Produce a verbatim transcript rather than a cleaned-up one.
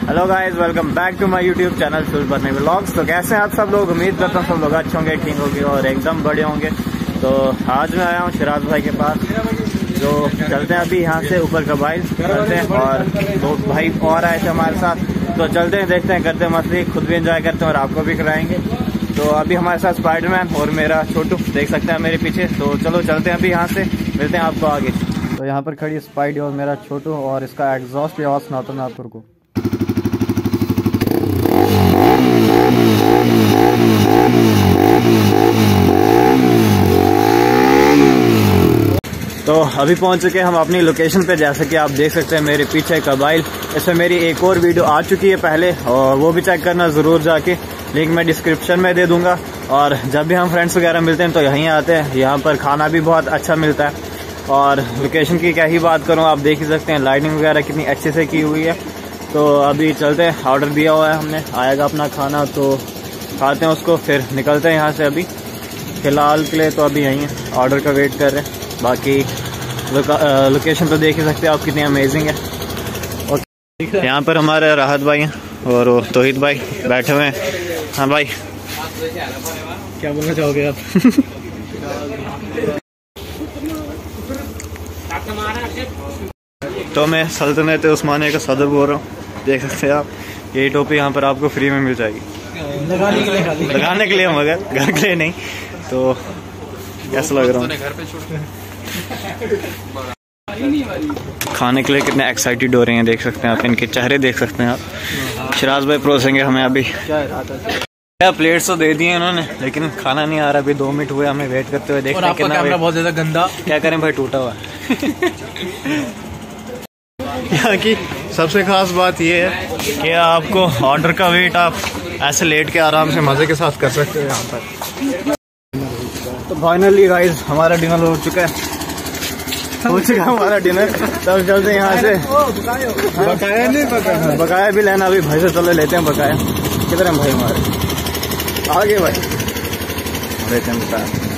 Hello guys, welcome back to my YouTube channel शूज बने vlogs. तो कैसे हैं आप सब लोग? उम्मीद करता हूँ सब लोग अच्छे होंगे, ठीक होंगे और एकदम बड़े होंगे। तो आज मैं आया हूँ शिराज भाई के पास, जो चलते हैं अभी यहाँ से ऊपर कबाइल चलते हैं और दो भाई और आए थे हमारे साथ। तो चलते हैं, देखते हैं, करते हैं मस्ती, खुद भी एंजॉय करते हैं और आपको भी कराएंगे। तो अभी हमारे साथ स्पाइडरमैन और मेरा छोटू देख सकते हैं मेरे पीछे। तो चलो चलते हैं अभी यहाँ से, मिलते हैं आपको आगे। तो यहाँ पर खड़ी स्पाइडी और मेरा छोटू और इसका एग्जॉस्ट भी आवाज़ सुनाता हूँ आपको को। तो अभी पहुंच चुके हैं हम अपनी लोकेशन पे, जैसे कि आप देख सकते हैं मेरे पीछे कबाइल। इसमें मेरी एक और वीडियो आ चुकी है पहले, और वो भी चेक करना ज़रूर जाके, लिंक मैं डिस्क्रिप्शन में दे दूंगा। और जब भी हम फ्रेंड्स वगैरह मिलते हैं तो यहीं आते हैं। यहाँ पर खाना भी बहुत अच्छा मिलता है और लोकेशन की क्या ही बात करूँ, आप देख ही सकते हैं लाइटिंग वगैरह कितनी अच्छे से की हुई है। तो अभी चलते हैं, ऑर्डर दिया हुआ है हमने, आएगा अपना खाना तो खाते हैं उसको, फिर निकलते हैं यहाँ से। अभी फ़िलहाल के लिए तो अभी यहीं हैं, ऑर्डर का वेट कर रहे हैं। बाकी लोकेशन तो देख ही सकते हैं आप कितनी अमेजिंग है। और यहाँ पर हमारे राहत भाई हैं और वो तोहिद भाई बैठे हुए हैं। हाँ भाई, क्या बोलना चाहोगे आप? तो मैं सल्तनत उस्मानिया का सदर बोल रहा हूँ, देख सकते हैं आप। यही टोपी यहाँ पर आपको फ्री में मिल जाएगी, लगाने के लिए लगाने के लिए मगर घर के लिए नहीं। तो कैसा लग रहा हूँ? खाने के लिए कितने एक्साइटेड हो रहे हैं, देख सकते हैं आप, इनके चेहरे देख सकते हैं आप। शिराज भाई परोसेंगे हमें अभी। क्या प्लेट्स तो दे दिए इन्होंने, लेकिन खाना नहीं आ रहा। अभी दो मिनट हुए हमें वेट करते हुए। देखते हैं कितना कैमरा बहुत ज्यादा गंदा, क्या करें भाई, टूटा हुआ यहाँ की सबसे खास बात यह है कि आपको ऑर्डर का वेट आप ऐसे लेट के आराम से मजे के साथ कर सकते हो यहाँ पर। तो फाइनली गाइस हमारा डिनर हो चुका है, हो चुका है हमारा डिनर। तब चलते हैं यहाँ से। बकाया नहीं, बकाया बकाया भी लेना अभी भाई से, चलो लेते हैं बकाया। किधर है भाई हमारे? आगे भाई लेते हैं बकाया।